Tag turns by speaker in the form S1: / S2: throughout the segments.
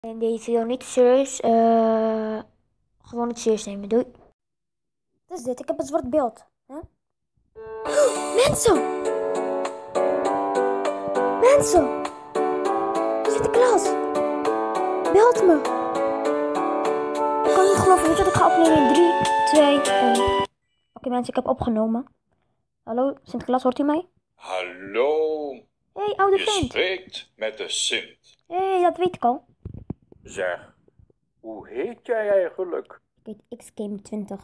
S1: En deze video niet serieus. Gewoon niet serieus nemen. Doei. Wat is dit? Ik heb een zwart beeld. Huh? Mensen! Mensen! We zitten in de klas. Belt me. Ik kan niet geloven. Weet je wat ik ga opnemen in 3, 2, 1. Oké mensen, ik heb opgenomen. Hallo, Sinterklaas, hoort u mij?
S2: Hallo.
S1: Hey, oude
S2: Je
S1: vent.
S2: spreekt met de Sint.
S1: Hey, dat weet ik al.
S2: Zeg, hoe heet jij eigenlijk?
S1: Ik heet X-Game 20.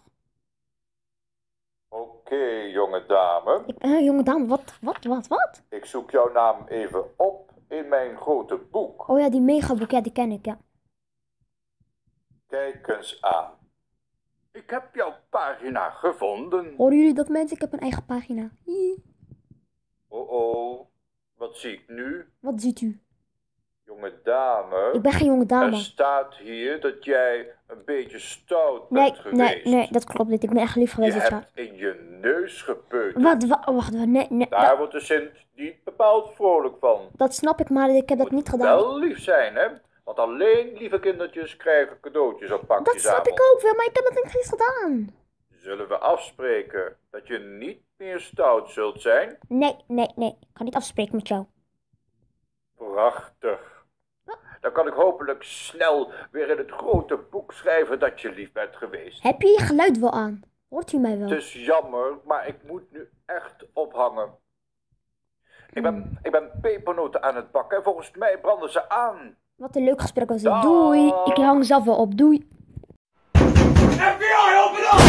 S2: Oké, jonge dame.
S1: Jonge dame, wat?
S2: Ik zoek jouw naam even op in mijn grote boek.
S1: Oh ja, die megaboek, ja, die ken ik, ja.
S2: Kijk eens aan. Ik heb jouw pagina gevonden.
S1: Horen jullie dat mensen? Ik heb een eigen pagina.
S2: Oh, wat zie ik nu?
S1: Wat ziet u?
S2: Jonge dame.
S1: Ik ben geen jonge
S2: Er
S1: dame.
S2: staat hier dat jij een beetje stout bent geweest.
S1: Nee, dat klopt niet. Ik ben echt lief geweest
S2: Je
S1: dit jaar.
S2: hebt in je neus gepeuterd.
S1: Wacht, nee.
S2: Daar wordt de Sint niet bepaald vrolijk van.
S1: Dat snap ik, maar ik heb dat
S2: Moet
S1: niet gedaan.
S2: wel lief zijn, hè? Want alleen lieve kindertjes krijgen cadeautjes op
S1: Dat
S2: pakjes
S1: snap ik ook wel, maar ik heb dat niet eens gedaan.
S2: Zullen we afspreken dat je niet meer stout zult zijn?
S1: Nee. Ik kan niet afspreken met jou.
S2: Prachtig. Dan kan ik hopelijk snel weer in het grote boek schrijven dat je lief bent geweest.
S1: Heb je je geluid wel aan? Hoort u mij wel?
S2: Het is jammer, maar ik moet nu echt ophangen. Ik ben pepernoten aan het bakken en volgens mij branden ze aan.
S1: Wat een leuk gesprek was dit.
S2: Dag.
S1: Doei. Ik hang zelf wel op. Doei.
S3: FBI, open up!